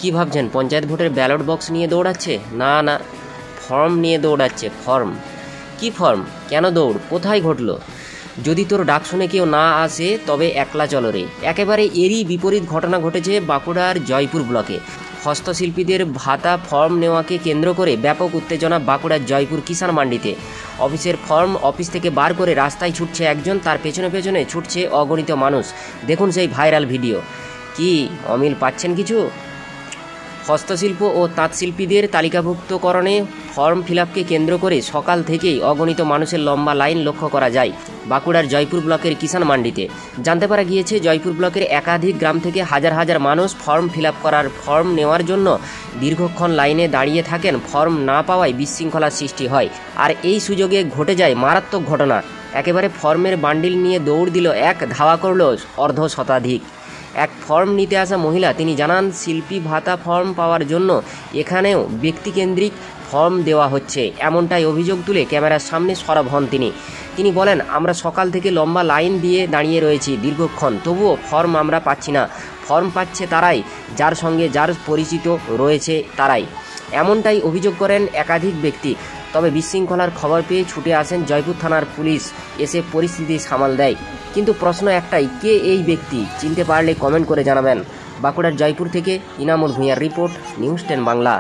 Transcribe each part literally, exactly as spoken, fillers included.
কি ভাবছেন পঞ্চায়েত ভোটের ব্যালট বক্স নিয়ে দৌড়াচ্ছে? না না, ফর্ম নিয়ে দৌড়াচ্ছে। ফর্ম? কি ফর্ম? কেন দৌড়? কোথায় ঘটলো? যদি তোর ডাক শুনে কেউ না আসে তবে একলা চলো রে। একেবারে এরই বিপরীত ঘটনা ঘটেছে বাঁকুড়ার জয়পুর ব্লকে। হস্তশিল্পীদের ভাতা ফর্ম নেওয়াকে কেন্দ্র করে ব্যাপক উত্তেজনা বাঁকুড়ার জয়পুর কিষাণ মান্ডিতে। অফিসের ফর্ম অফিস থেকে বার করে রাস্তায় ছুটছে একজন, তার পেছনে পেছনে ছুটছে অগণিত মানুষ। দেখুন সেই ভাইরাল ভিডিও। কি অমিল পাচ্ছেন কিছু? হস্তশিল্প ও তাঁতশিল্পীদের তালিকাভুক্তকরণে ফর্ম ফিলআপকে কেন্দ্র করে সকাল থেকেই অগণিত মানুষের লম্বা লাইন লক্ষ্য করা যায় বাঁকুড়ার জয়পুর ব্লকের কিষাণ মান্ডিতে। জানতে পারা গিয়েছে জয়পুর ব্লকের একাধিক গ্রাম থেকে হাজার হাজার মানুষ ফর্ম ফিলআপ করার ফর্ম নেওয়ার জন্য দীর্ঘক্ষণ লাইনে দাঁড়িয়ে থাকেন। ফর্ম না পাওয়ায় বিশৃঙ্খলার সৃষ্টি হয়, আর এই সুযোগে ঘটে যায় মারাত্মক ঘটনা। একেবারে ফর্মের বান্ডিল নিয়ে দৌড় দিল এক, ধাওয়া করল অর্ধ শতাধিক। এক ফর্ম নিতে আসা মহিলা তিনি জানান, শিল্পী ভাতা ফর্ম পাওয়ার জন্য এখানেও ব্যক্তিকেন্দ্রিক ফর্ম দেওয়া হচ্ছে, এমনটাই অভিযোগ তুলে ক্যামেরার সামনে সরব হন তিনি। তিনি বলেন, আমরা সকাল থেকে লম্বা লাইন দিয়ে দাঁড়িয়ে রয়েছি দীর্ঘক্ষণ, তবুও ফর্ম আমরা পাচ্ছি না। ফর্ম পাচ্ছে তারাই যার সঙ্গে যার পরিচিত রয়েছে তারাই, এমনটাই অভিযোগ করেন একাধিক ব্যক্তি। তবে বিশৃঙ্খলার খবর পেয়ে ছুটে আসেন জয়পুর থানার পুলিশ, এসে পরিস্থিতি সামাল দেয়। কিন্তু প্রশ্ন একটাই, কে এই ব্যক্তি? চিনতে পারলে কমেন্ট করে জানাবেন। বাঁকুড়ার জয়পুর থেকে ইনামুল ভূঁইয়ার রিপোর্ট, নিউজ টেন বাংলা।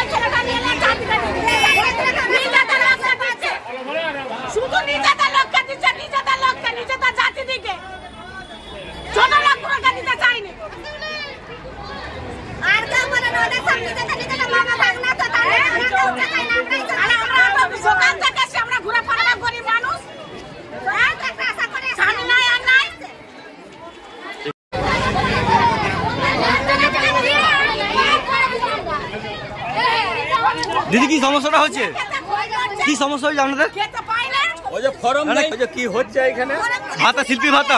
দিদি কি সমস্যাটা হচ্ছে? কি সমস্যা হচ্ছে আপনাদের? ওই যে ফর্ম নেই, ওই যে কি হচ্ছে এখানে ভাতা, শিল্পী ভাতা।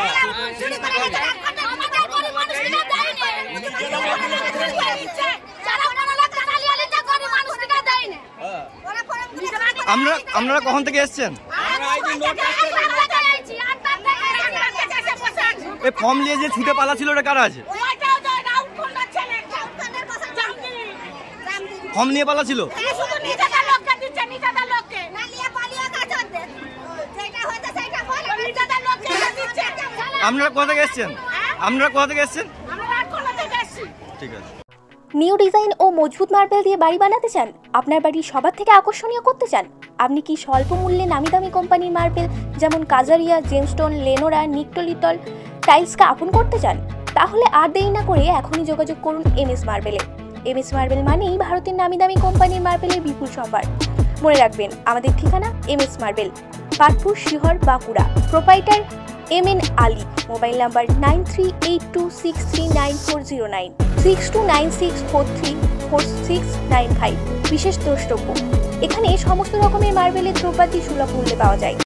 আপনারা আপনারা কখন থেকে এসছেন? এই ফর্ম নিয়ে যে ছুটে পালা ছিল ওটা কারা আছে? ফর্ম নিয়ে পালা ছিল? আপনারা কোথা থেকে এসছেন? আপনারা কোথা থেকে এসছেন? ঠিক আছে। নিউ ডিজাইন ও মজবুত মার্বেল দিয়ে বাড়ি বানাতে চান? আপনার বাড়ি সবার থেকে আকর্ষণীয় করতে চান? আপনি কি স্বল্প মূল্যে নামি দামি কোম্পানির মার্বেল যেমন কাজারিয়া, জেমস্টোন, লেনোরা, নিকটোলিটল টাইলসকে আপন করতে চান? তাহলে আর দেরি না করে এখনই যোগাযোগ করুন এম এস মার্বেলে। এম এস মার্বেল মানেই ভারতের নামি দামি কোম্পানির মার্বেলের বিপুল সম্ভার। মনে রাখবেন, আমাদের ঠিকানা M S marble, Patpur, Sihar, Bankura. Proprietor M N Ali. Mobile number nine three eight two six three nine four zero nine, six two nine six four three four six nine five. বিশেষ দ্রষ্টব্য, এখানে সমস্ত রকমের মার্বেলের দ্রব্যাদি সুলভ মূল্যে পাওয়া যায়।